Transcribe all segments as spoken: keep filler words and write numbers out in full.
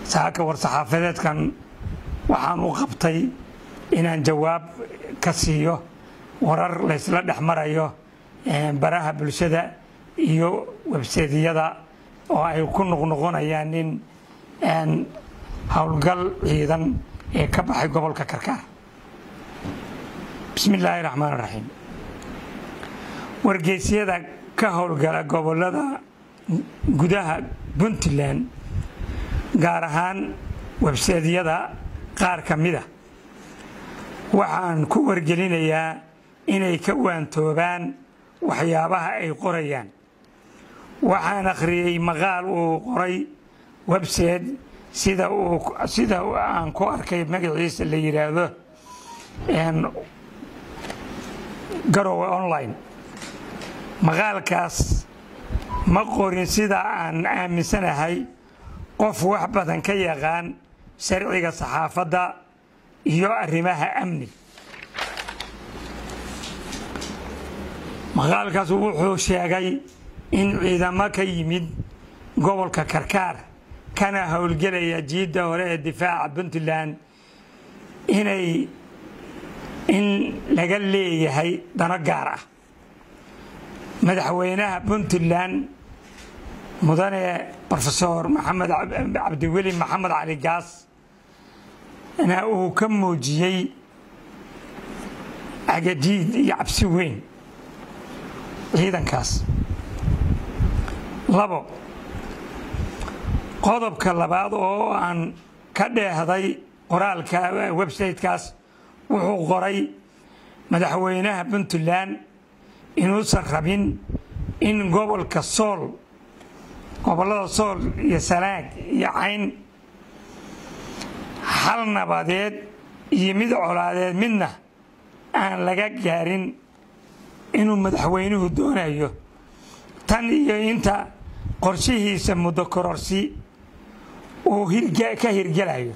saaka war saxaafadeedkan waxaan u qabtay inaan jawaab ka siiyo warar la isla dhexmarayo baraha bulshada iyo website-yada oo ay ku noqnoqonayaan in aan hawlgal ciidan ee ka baxay gobolka Karkaar. Bismillahir Rahmanir Rahim. wargeysyada ka howlgala gobolada gudaha Puntland gaar ahaan website-yada qaar ka mid ah waxaan ku wargelinayaa inay ka waantoobaan waxyaabaha ay qorayaan. waxaan akhriyay maqaal uu qoray website sida uu sida aan ku arkay magaciisa la yiraahdo een Garowe online. maqaalkaas ma qorin sida aan aaminsanahay qof wax badan ka yaqaan sharciga saxaafadda iyo arrimaha amni. maqaalkaas wuxuu sheegay in ciidamo ka yimid gobolka Karkaar kana howlgelaya jiidda hore ee difaaca Puntland inay in laga leeyahay dano gaar ah. madaxweynaha Puntland mudane Professor Maxamed Cabdiweli Maxamed Cali Gaas ana uu ka muujiyay agadiid iyo cabsi weyn ciidankaas. labo qodobka labaad oo aan ka dheehday qoraalka website-kaas wuxuu qoray madaxweynaha Puntland inuusan rabin in gobolka Sool gobolada Sool iyo Sanaag iyo Cayn hal nabadeed iyo mid colaadeed midna aan laga gaarin inuu madaxweynuhu doonayo tan iyo inta qorshihiisa muddo kororsi uu hirga ka hirgalayo.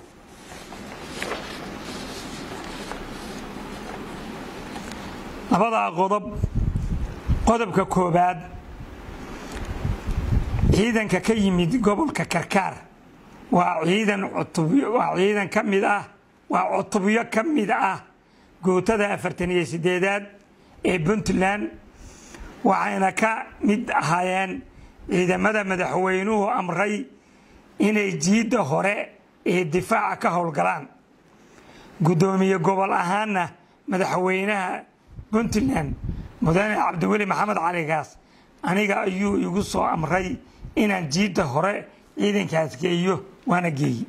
labada qodob qodobka koobaad ciidanka ka yimid gobolka Karkaar waa ciidan cutubyo waa ciidan ka mid ah waa cutubyo ka mid ah gootada afartan iyo sideedaad ee Puntland waxayna ka mid ahaayeen ciidamada madaxweynuhu amray inay jiidda hore ee difaaca ka howlgalaan. gudoomiye gobol ahaana madaxweynaha Puntland mudane Cabdiweli Maxamed Cali Gaas aniga ayuu igu soo amray inaan jiidda hore ciidankaas geeyo waana geeyay.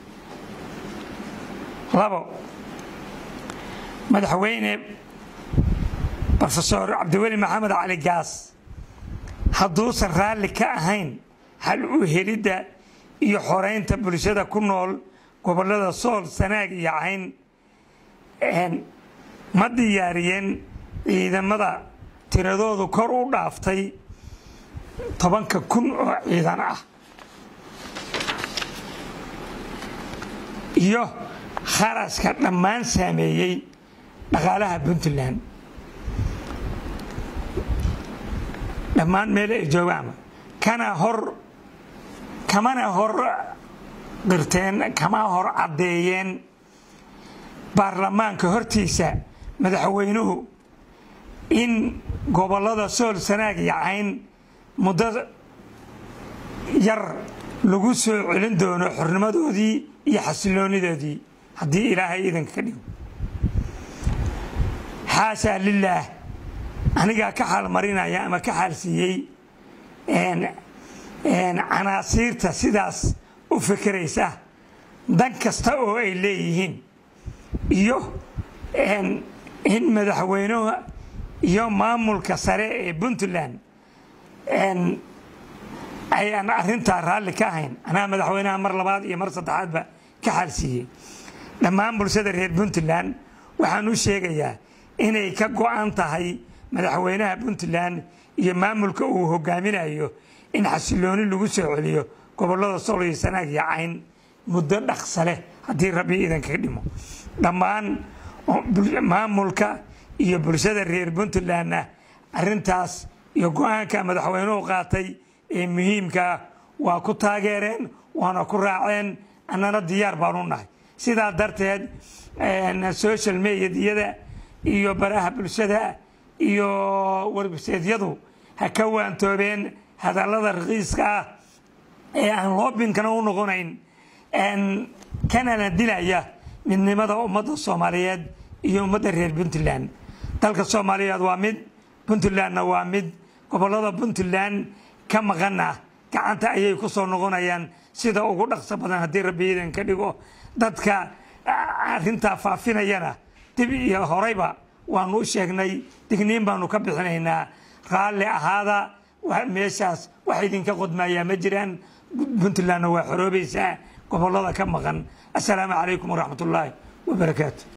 labo madaxweyne Professor Cabdiweli Maxamed Cali Gaas hadduusan raalli ka ahayn hal u helidda iyo xoreynta bulshada ku nool gobolada Sool Sanaag iyo Cayn een ma diyaariyeen ciidamada tiradoodu kor u dhaaftay tobanka kun oo ciidan ah iyo kharashka dhammaan saameeyay dhaqaalaha Puntland dhammaan meel ay joogaan kana hor kamana hor qirteen kama hor cadeeyeen baarlamaanka hortiisa madaxweynuhu in gobolada Sool Sanaag iyo Cayn muddo yar lagu soo celin doono xornimadoodii iyo xasiloonidoodii haddii Ilaahay idinka ka dhigo. xaasha lillaah aniga ka xal marinaya ama ka xal siiyay een een canaasiirta sidaas u fikiraysa dan kasta oo ay leeyihiin iyo een in madaxweynuhu iyo maamulka sare ee Puntland een ayaan arrinta raalli ka ahayn. anaa madaxweynaha mar labaad iyo mar saddexaadba ka xal siiyay. dhammaan bulshada reer Puntland waxaan u sheegayaa inay ka go'an tahay madaxweynaha Puntland iyo maamulka uu hogaaminayo in xasilooni lagu soo celiyo gobolada Sool iyo Sanaag iyo Cayn muddo dhaqso leh haddii Rabbi idinka dhimo. dhammaan maamulka iyo bulshada reer Puntland arrintaas iyo go'aanka madaxweynuhu qaatay ee muhiimka waa ku taageereen waana ku raaceen annana diyaar baan u nahay sidaa darteed social media iyo baraha bulshada iyo warbaahinyadu ha ka waantoobeen hadallada raqiiska ah ee aan loobinkana u noqonayn kanana dilaya midnimada ummadda Soomaaliyeed iyo ummadda reer Puntland dalka Soomaaliyeed waa mid Puntlandna waa mid gobolada Puntland ka maqana gacanta ayay ku soo noqonayaan sida ugu dhaqso badan hadii Rabbiyeedan ka dhigo dadka arinta faafinayana dib iyo horeyba waanu u sheegnay digniin baanu ka bixinaynaa raali ahaada meeshaas wax idinka qodmaya ma jiraan Puntlandna waa xoroobaysaa gobolada ka maqan assalaamu calaykum waraxmatullaahi wabarakaatuh